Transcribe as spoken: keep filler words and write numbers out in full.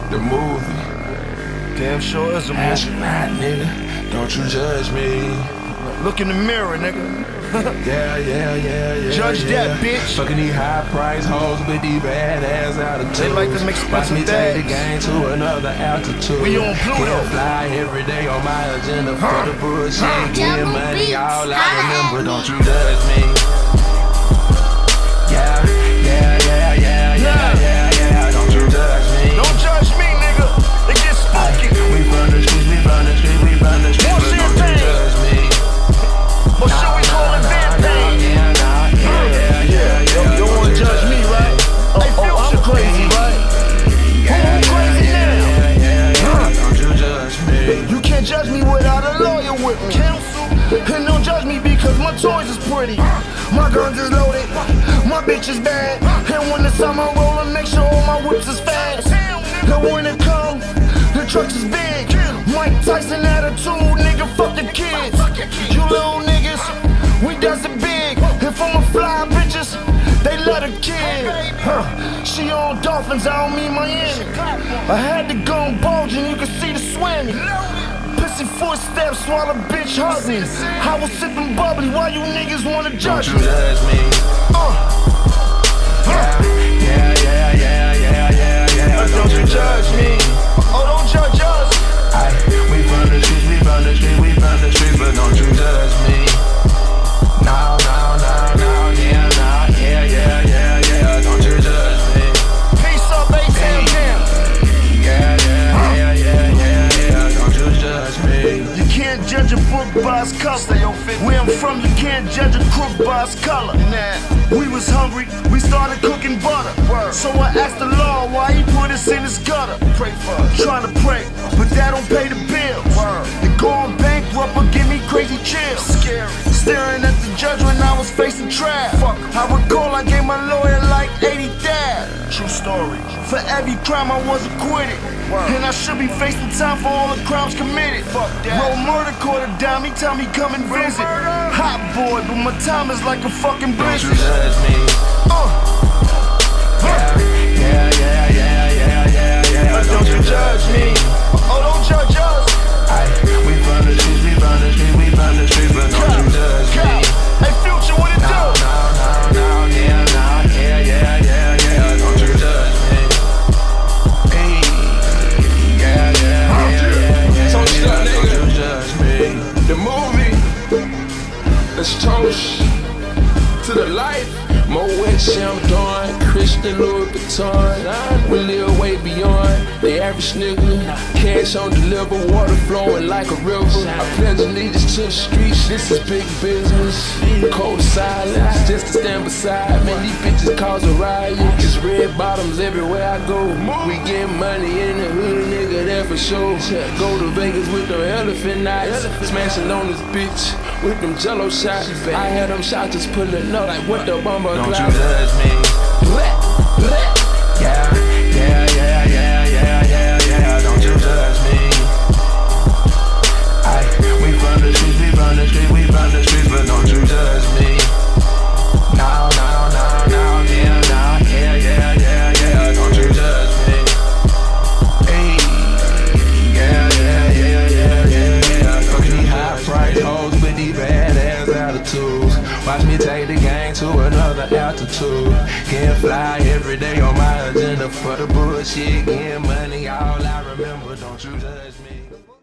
The movie. Damn sure is a movie. Ask right, nigga. Don't you judge me. Look in the mirror, nigga. Yeah, yeah, yeah, yeah. Judge yeah. that, bitch. Fucking these high price hoes with these badass attitudes. They like them expensive Watch me things. take the game to another altitude. We on Pluto. Can't fly every day on my agenda for Huh. the bullshit. Huh. Getting Double money, beats. all I Holla remember. at Don't me. you judge me. Yeah, yeah, yeah, yeah, yeah, Nah. yeah, yeah. Don't you judge me. Don't judge me, nigga. It gets spooky. We from the streets, we from the streets, we from the streets, More but don't you champagne. judge me. Or should we call it Vampain? Yeah, nah, yeah, yeah, yeah, Yo, yeah. you don't wanna judge me, right? Hey, Oh, Future I'm crazy, right? Who crazy now? Yeah, yeah, yeah. Don't you judge me. You can't judge me without a lawyer with me. Counsel. And don't judge me because my toys is pretty. My guns is loaded. My bitch is bad. And when the summer rollin', make sure all my whips is fast. And when it come, the trucks is big. Mike Tyson attitude, nigga, fuck the kids. You little niggas, we does it big. And for my fly bitches, they love the kid. Huh. She on Dolphins, I don't mean Miami. I had to go on bulging, you can see the swimming. Pissy footsteps while a bitch hug me. I was sipping bubbly, why you niggas wanna Don't judge you me? judge me. Uh. Yeah, yeah, yeah, yeah, yeah, yeah, yeah. Don't you judge me? Oh, don't judge us. Aye, we from the streets, we from the streets, we from the streets, but don't you judge me. No, no, no, no, yeah, no, yeah, yeah, yeah, yeah. Don't you judge me. Peace up, A-Town Town. Yeah, yeah, yeah, yeah, yeah, yeah. Don't you judge me. You can't judge a book by its cover. Where I'm from, you can't judge a crook by its color. Nah, we was hungry, we started cooking butter. Word. So I asked the Lord why he put us in his gutter. Pray for us. Trying to pray, but that don't pay the bills. Word. And going bankrupt will give me crazy chills. Scary. Staring at the judge when I was facing trial. Fuck. I recall I gave my lawyer like eighty thousand. True story. For every crime I was acquitted. Word. And I should be facing time for all the crimes committed. Fuck that. Roll murder court a dime, he tell me come and visit. Hot boy, but my time is like a fucking Don't you blizzard. judge me. Uh. Yeah, yeah, yeah, yeah, yeah, yeah, yeah. Don't you judge me. Oh, don't judge us. Aye, we from the streets, we from the streets, we from the streets, but don't you judge me. Hey, Future, what it No, do? no, no, no, yeah, no, yeah, yeah, yeah, yeah. Don't you judge me. Hey, yeah, yeah, yeah, yeah, yeah. So shut, Don't nigga. you judge me. The movie. Let's toast to the life. Moet Chandon, Christian Louis Vuitton. We live way beyond the average nigga. Cash on deliver, water flowing like a river. I pledge allegiance to the streets, this is big business. Cold silence, just to stand beside. Man, these bitches cause a riot. It's red bottoms everywhere I go. We get money in the hood, nigga, that for sure. Go to Vegas with them elephant nights. Smashing on this bitch with them jello shots. I had them shots just pulling up like what the bomber. Don't you judge me. Yeah, yeah, yeah, yeah, yeah, yeah, yeah. Don't you judge me. Aye, we from the streets, we from the streets, we from the streets, but don't you judge me. No, no, no, no, yeah, no, yeah, yeah, yeah, yeah. Don't you judge me. Hey, yeah, yeah, yeah, yeah, yeah, yeah. Fucking these high price hoes with these badass attitudes. Watch me take the game to another altitude. Can't fly every day on my agenda for the bullshit. Getting money, all I remember. Don't you judge me.